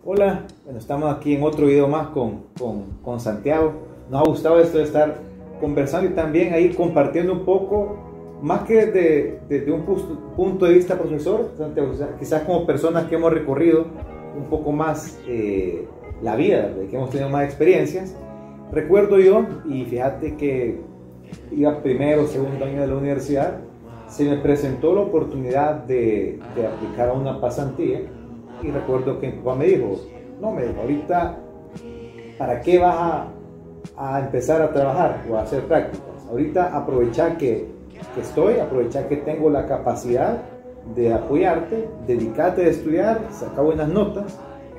Hola, bueno, estamos aquí en otro video más con Santiago. Nos ha gustado esto de estar conversando y también ahí compartiendo un poco, más que desde un punto de vista profesor, Santiago, quizás como personas que hemos recorrido un poco más la vida, de que hemos tenido más experiencias. Recuerdo yo, y fíjate que iba primero o segundo año de la universidad, se me presentó la oportunidad de aplicar a una pasantía. Y recuerdo que mi papá me dijo, ahorita, ¿para qué vas a empezar a trabajar o a hacer prácticas? Ahorita aprovecha que aprovecha que tengo la capacidad de apoyarte, dedícate a estudiar, saca buenas notas.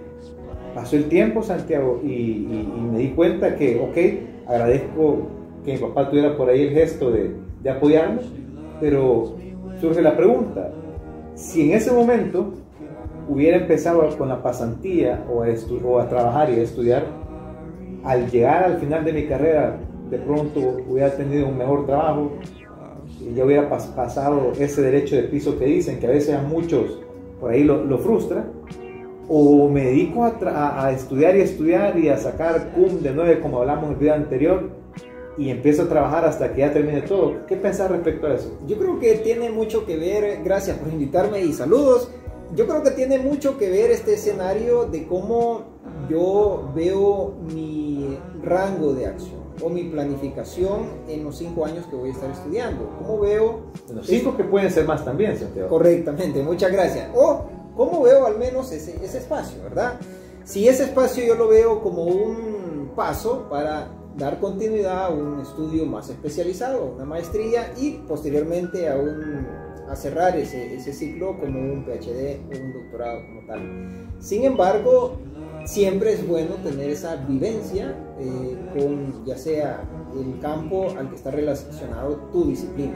Pasó el tiempo, Santiago, y me di cuenta que, agradezco que mi papá tuviera por ahí el gesto de apoyarme, pero surge la pregunta, si en ese momento hubiera empezado con la pasantía o a trabajar y a estudiar, al llegar al final de mi carrera, de pronto hubiera tenido un mejor trabajo, y ya hubiera pasado ese derecho de piso que dicen, que a veces a muchos por ahí lo frustra, o me dedico a estudiar y a sacar cum de 9 como hablamos en el video anterior, y empiezo a trabajar hasta que ya termine todo. ¿Qué pensás respecto a eso? Yo creo que tiene mucho que ver, gracias por invitarme y saludos. Yo creo que tiene mucho que ver este escenario de cómo yo veo mi rango de acción o mi planificación en los 5 años que voy a estar estudiando. ¿Cómo veo? Los 5 que pueden ser más también, Santiago. Correctamente, muchas gracias. O cómo veo al menos ese espacio, ¿verdad? Si ese espacio yo lo veo como un paso para dar continuidad a un estudio más especializado, una maestría y posteriormente a cerrar ese ciclo como un PhD o un doctorado como tal. Sin embargo, siempre es bueno tener esa vivencia con ya sea el campo al que está relacionado tu disciplina.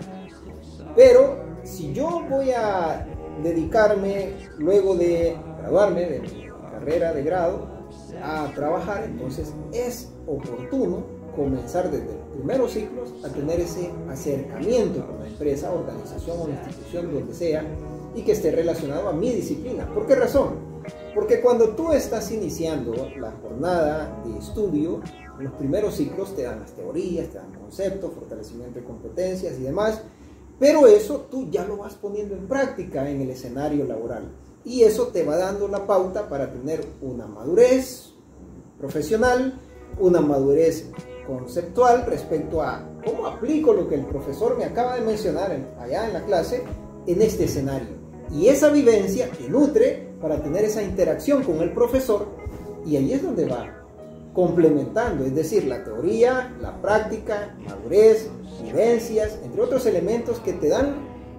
Pero si yo voy a dedicarme luego de graduarme de mi carrera de grado a trabajar, entonces es oportuno comenzar desde los primeros ciclos a tener ese acercamiento con la empresa, organización o institución, donde sea, y que esté relacionado a mi disciplina. ¿Por qué razón? Porque cuando tú estás iniciando la jornada de estudio, en los primeros ciclos te dan las teorías, te dan conceptos, fortalecimiento de competencias y demás, pero eso tú ya lo vas poniendo en práctica en el escenario laboral, y eso te va dando la pauta para tener una madurez profesional, una madurez conceptual respecto a cómo aplico lo que el profesor me acaba de mencionar allá en la clase en este escenario. Y esa vivencia te nutre para tener esa interacción con el profesor, y ahí es donde va complementando, es decir, la teoría, la práctica, madurez, vivencias, entre otros elementos que te dan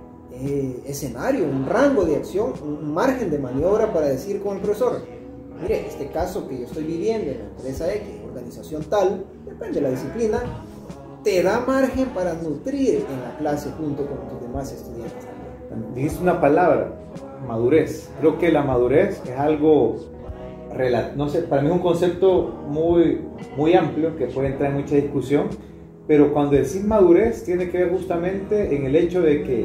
escenario, un rango de acción, un margen de maniobra para decir con el profesor, mire, este caso que yo estoy viviendo en la empresa X, organización tal, depende de la disciplina, te da margen para nutrir en la clase junto con tus demás estudiantes también. Dijiste una palabra, madurez. Creo que la madurez es algo, no sé, para mí es un concepto muy amplio que puede entrar en mucha discusión, pero cuando decís madurez tiene que ver justamente en el hecho de que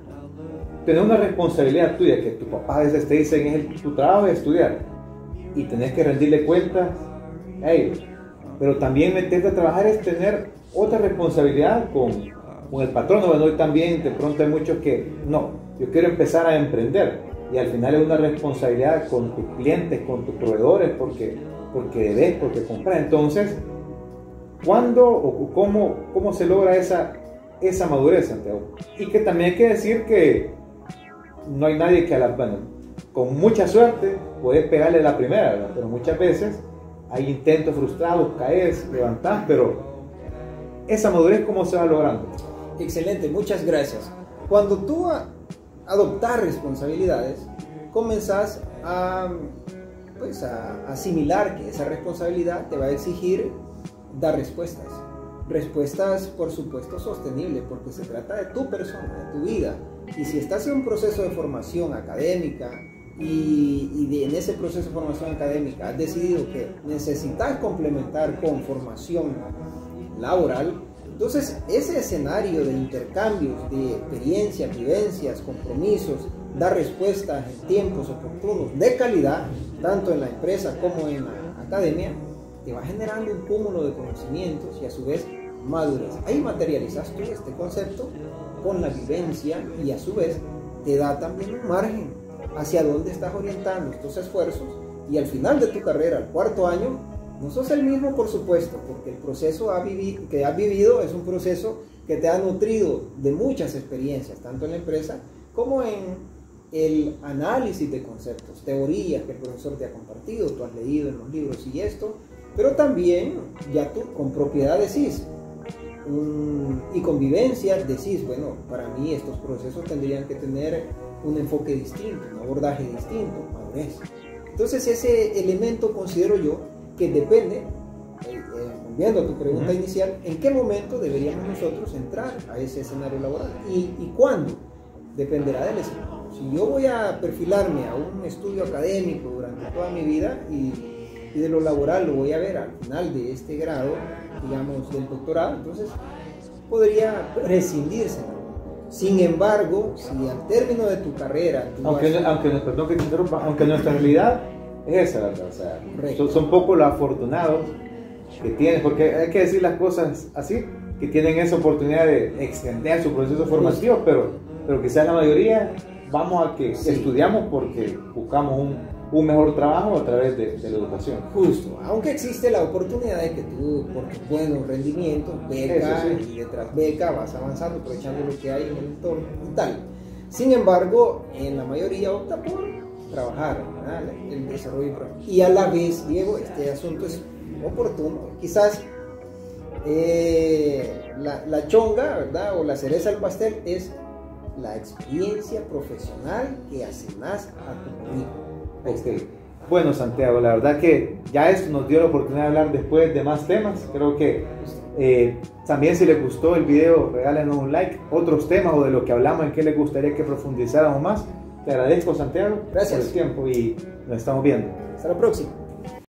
tener una responsabilidad tuya, que tu papá a veces te dicen tu trabajo es estudiar y tenés que rendirle cuentas a ellos, pero también meterte a trabajar es tener otra responsabilidad con el patrón. Bueno, hoy también de pronto hay muchos que yo quiero empezar a emprender, y al final es una responsabilidad con tus clientes, con tus proveedores, porque debes, porque compras. Entonces, ¿cuándo o cómo se logra esa madurez, Santiago? Y que también hay que decir que no hay nadie que con mucha suerte puedes pegarle la primera, ¿verdad? Pero muchas veces hay intentos frustrados, caes, levantás, pero esa madurez, ¿cómo se va logrando? Excelente, muchas gracias. Cuando tú adoptas responsabilidades, comenzás a asimilar que esa responsabilidad te va a exigir dar respuestas. Respuestas, por supuesto, sostenibles, porque se trata de tu persona, de tu vida. Y si estás en un proceso de formación académica en ese proceso de formación académica has decidido que necesitas complementar con formación laboral, entonces ese escenario de intercambios de experiencias, vivencias, compromisos, dar respuestas en tiempos oportunos de calidad, tanto en la empresa como en la academia, te va generando un cúmulo de conocimientos y a su vez madurez. Ahí materializas tú este concepto con la vivencia y a su vez te da también un margen hacia dónde estás orientando estos esfuerzos, y al final de tu carrera, al cuarto año, no sos el mismo, por supuesto, porque el proceso que has vivido es un proceso que te ha nutrido de muchas experiencias, tanto en la empresa como en el análisis de conceptos, teorías que el profesor te ha compartido, tú has leído en los libros y esto, pero también ya tú con propiedad decís, y con vivencia decís, bueno, para mí estos procesos tendrían que tener un enfoque distinto, un abordaje distinto, madurez. Entonces ese elemento considero yo que depende, volviendo a tu pregunta inicial, en qué momento deberíamos nosotros entrar a ese escenario laboral y cuándo, dependerá del escenario. Si yo voy a perfilarme a un estudio académico durante toda mi vida y de lo laboral lo voy a ver al final de este grado, digamos del doctorado, entonces podría prescindirse. Sin embargo, si al término de tu carrera... aunque nuestra realidad es esa, ¿verdad? O sea, son poco los afortunados que tienen, porque hay que decir las cosas así, que tienen esa oportunidad de extender su proceso formativo, pero quizás la mayoría vamos a que estudiamos porque buscamos un mejor trabajo a través de la educación. Justo, aunque existe la oportunidad de que tú, por tus buenos rendimientos, beca y detrás beca, vas avanzando, aprovechando lo que hay en el entorno y tal. Sin embargo, en la mayoría opta por trabajar, ¿verdad? El desarrollo. Y a la vez, Diego, este asunto es oportuno. Quizás la chonga, ¿verdad? O la cereza del pastel es la experiencia profesional que asignás a tu currículum. Okay. Bueno, Santiago, la verdad que ya esto nos dio la oportunidad de hablar después de más temas. Creo que también si les gustó el video, regálenos un like. Otros temas o de lo que hablamos, en qué les gustaría que profundizáramos más. Te agradezco, Santiago, gracias por el tiempo y nos estamos viendo. Hasta la próxima.